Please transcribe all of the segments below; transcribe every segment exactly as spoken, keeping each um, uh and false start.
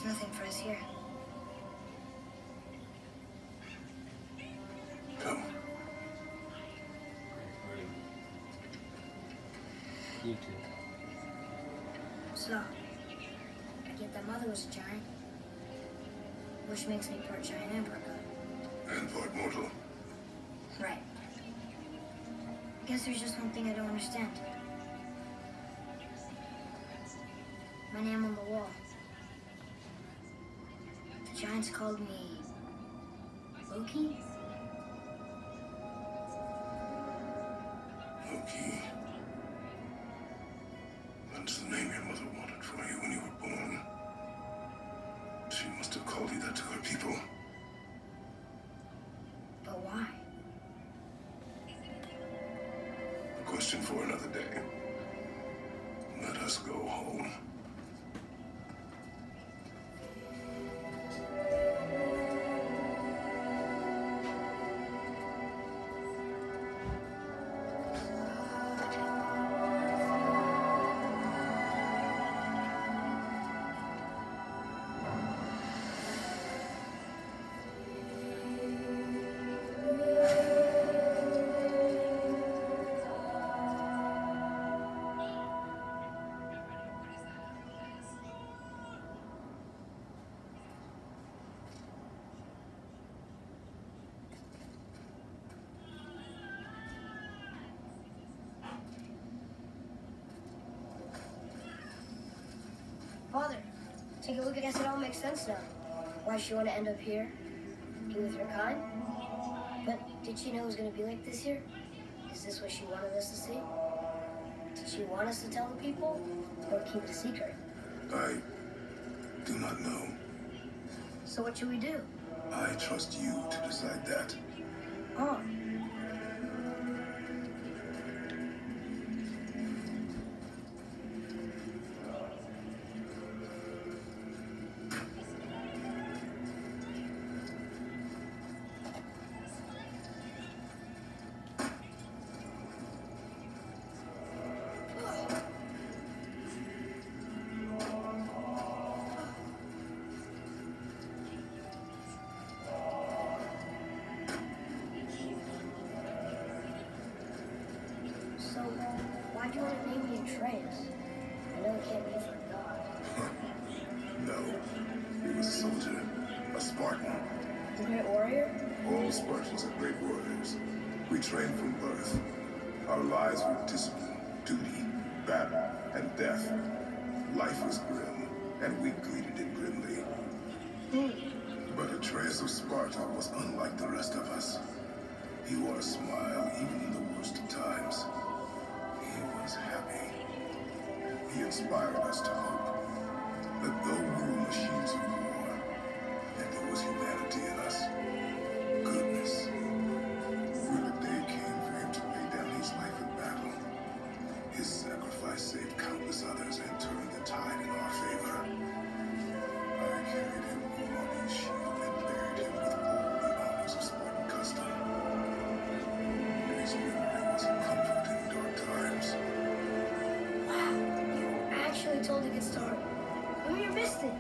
nothing for us here. Come. You too. So, I get that Mother was a giant, which makes me part giant and part god. And part mortal. Right. I guess there's just one thing I don't understand. My name on the wall. The giants called me Loki? Loki. That's the name your mother wanted for you when you were born. She must have called you that to her people. But why? A question for another day. Let us go home. Father, take a look. I guess it all makes sense now. Why she want to end up here, be with her kind. But did she know it was going to be like this here? Is this what she wanted us to see? Did she want us to tell the people, or keep it a secret? I do not know. So what should we do? I trust you to decide that. Oh. So, why'd you want to name me Atreus? I know it can't be for a god. No. He was a soldier. A Spartan. A great warrior? All Spartans are great warriors. We trained from birth. Our lives were discipline, duty, battle, and death. Life was grim, and we greeted it grimly. Hmm. But Atreus of Sparta was unlike the rest of us. He wore a smile even in the worst of times. He was happy. He inspired us to hope that though we were machines of war, that there was humanity in us. Goodness. When the day came for him to lay down his life in battle, his sacrifice saved countless others and turned the tide in our favor. I carried him home on his shield and buried him with all the honors of Spartan custom. His memory was a comfort in dark times. Wow, you actually told a good story. Maybe you missed it.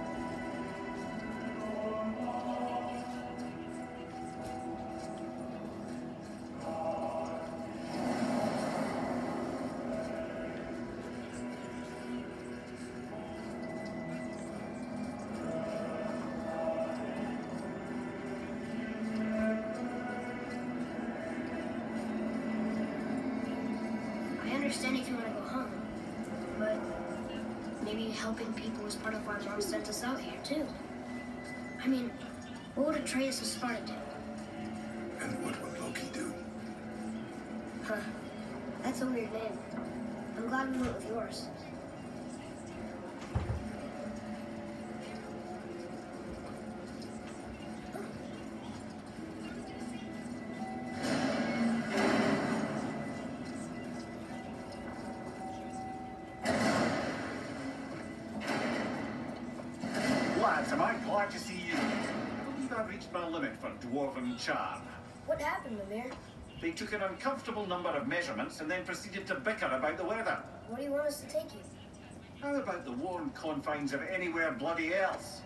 I understand if you want to go home, but maybe helping people is part of why Mom sent us out here, too. I mean, what would Atreus of Sparta do? And what would Loki do? Huh. That's a weird name. I'm glad we went with yours. Lads, am I glad to see you. I believe I've reached my limit for dwarven charm. What happened, Mimir? They took an uncomfortable number of measurements and then proceeded to bicker about the weather. What do you want us to take you? How about the worn confines of anywhere bloody else?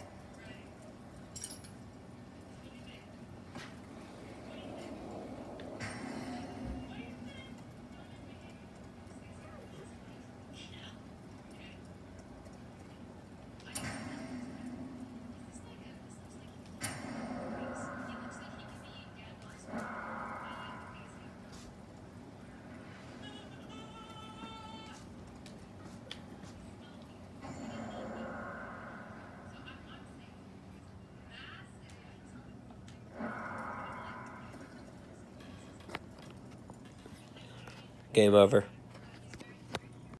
Game over.